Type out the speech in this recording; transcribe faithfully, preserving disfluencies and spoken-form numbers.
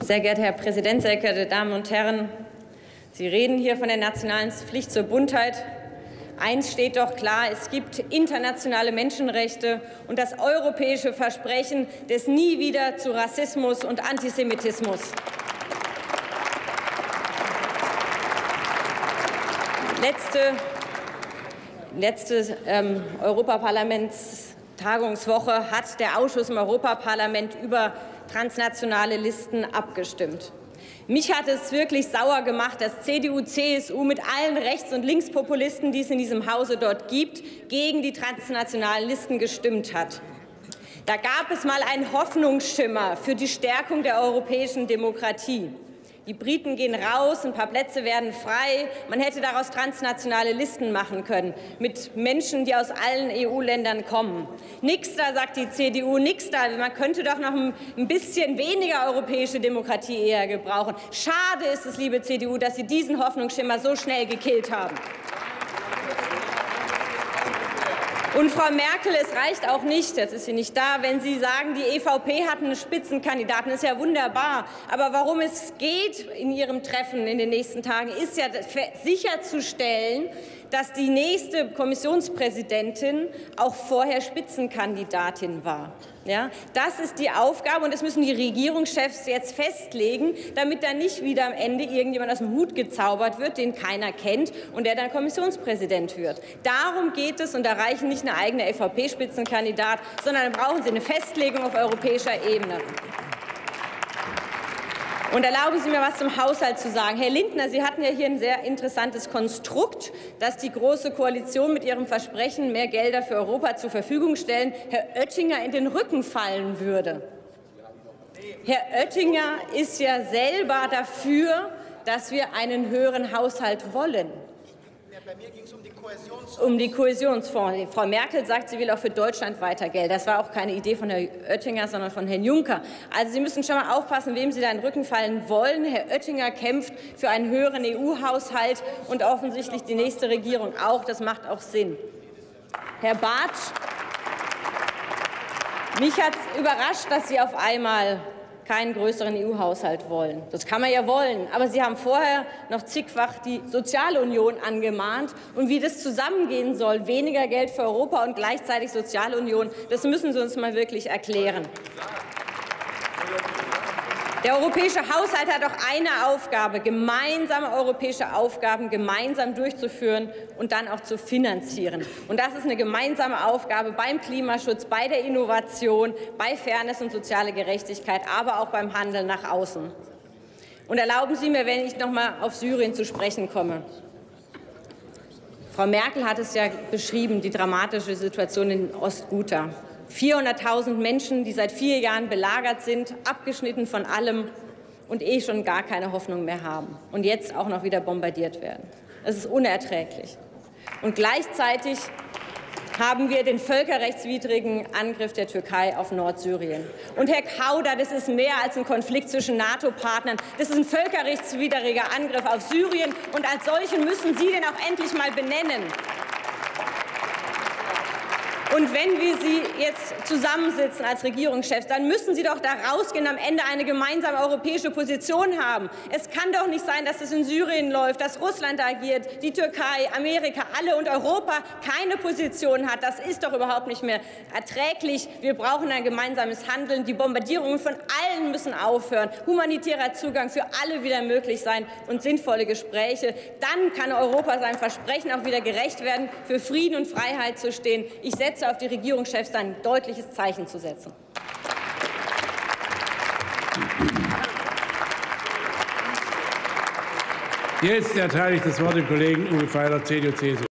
Sehr geehrter Herr Präsident, sehr geehrte Damen und Herren! Sie reden hier von der nationalen Pflicht zur Buntheit. Eins steht doch klar, es gibt internationale Menschenrechte und das europäische Versprechen des Nie wieder zu Rassismus und Antisemitismus. Letzte, letzte ähm, Europaparlamentstagungswoche hat der Ausschuss im Europaparlament über transnationale Listen abgestimmt. Mich hat es wirklich sauer gemacht, dass C D U, C S U mit allen Rechts- und Linkspopulisten, die es in diesem Hause dort gibt, gegen die transnationalen Listen gestimmt hat. Da gab es mal einen Hoffnungsschimmer für die Stärkung der europäischen Demokratie. Die Briten gehen raus, ein paar Plätze werden frei. Man hätte daraus transnationale Listen machen können mit Menschen, die aus allen E U-Ländern kommen. Nix da, sagt die C D U, nix da. Man könnte doch noch ein bisschen weniger europäische Demokratie eher gebrauchen. Schade ist es, liebe C D U, dass Sie diesen Hoffnungsschimmer so schnell gekillt haben. Und Frau Merkel, es reicht auch nicht, jetzt ist sie nicht da, wenn Sie sagen, die E V P hat einen Spitzenkandidaten. Das ist ja wunderbar. Aber worum es geht in Ihrem Treffen in den nächsten Tagen, ist ja sicherzustellen, dass die nächste Kommissionspräsidentin auch vorher Spitzenkandidatin war. Ja, das ist die Aufgabe, und das müssen die Regierungschefs jetzt festlegen, damit dann nicht wieder am Ende irgendjemand aus dem Hut gezaubert wird, den keiner kennt und der dann Kommissionspräsident wird. Darum geht es, und da reichen nicht eine eigene E V P-Spitzenkandidat, sondern dann brauchen Sie eine Festlegung auf europäischer Ebene. Und erlauben Sie mir, was zum Haushalt zu sagen. Herr Lindner, Sie hatten ja hier ein sehr interessantes Konstrukt, dass die Große Koalition mit ihrem Versprechen, mehr Gelder für Europa zur Verfügung stellen, Herr Oettinger in den Rücken fallen würde. Herr Oettinger ist ja selber dafür, dass wir einen höheren Haushalt wollen. Bei mir ging es um die Kohäsionsfonds. Um die Kohäsionsfonds. Frau Merkel sagt, sie will auch für Deutschland weiter Geld. Das war auch keine Idee von Herrn Oettinger, sondern von Herrn Juncker. Also Sie müssen schon mal aufpassen, wem Sie da in den Rücken fallen wollen. Herr Oettinger kämpft für einen höheren E U-Haushalt und offensichtlich die nächste Regierung auch. Das macht auch Sinn. Herr Bartsch, mich hat es überrascht, dass Sie auf einmal keinen größeren E U-Haushalt wollen. Das kann man ja wollen. Aber Sie haben vorher noch zigfach die Sozialunion angemahnt. Und wie das zusammengehen soll, weniger Geld für Europa und gleichzeitig Sozialunion, das müssen Sie uns mal wirklich erklären. Der europäische Haushalt hat auch eine Aufgabe, gemeinsame europäische Aufgaben gemeinsam durchzuführen und dann auch zu finanzieren. Und das ist eine gemeinsame Aufgabe beim Klimaschutz, bei der Innovation, bei Fairness und soziale Gerechtigkeit, aber auch beim Handeln nach außen. Und erlauben Sie mir, wenn ich noch mal auf Syrien zu sprechen komme. Frau Merkel hat es ja beschrieben, die dramatische Situation in Ostghouta. vierhunderttausend Menschen, die seit vier Jahren belagert sind, abgeschnitten von allem und eh schon gar keine Hoffnung mehr haben und jetzt auch noch wieder bombardiert werden. Das ist unerträglich. Und gleichzeitig haben wir den völkerrechtswidrigen Angriff der Türkei auf Nordsyrien. Und Herr Kauder, das ist mehr als ein Konflikt zwischen NATO-Partnern. Das ist ein völkerrechtswidriger Angriff auf Syrien. Und als solchen müssen Sie den auch endlich mal benennen. Und wenn wir Sie jetzt zusammensitzen als Regierungschefs, dann müssen Sie doch da rausgehen und am Ende eine gemeinsame europäische Position haben. Es kann doch nicht sein, dass es in Syrien läuft, dass Russland agiert, die Türkei, Amerika, alle und Europa keine Position hat. Das ist doch überhaupt nicht mehr erträglich. Wir brauchen ein gemeinsames Handeln. Die Bombardierungen von allen müssen aufhören. Humanitärer Zugang für alle wieder möglich sein und sinnvolle Gespräche. Dann kann Europa seinem Versprechen auch wieder gerecht werden, für Frieden und Freiheit zu stehen. Ich setze auf die Regierungschefs ein deutliches Zeichen zu setzen. Jetzt erteile ich das Wort dem Kollegen Uwe Feiler, C D U, C S U.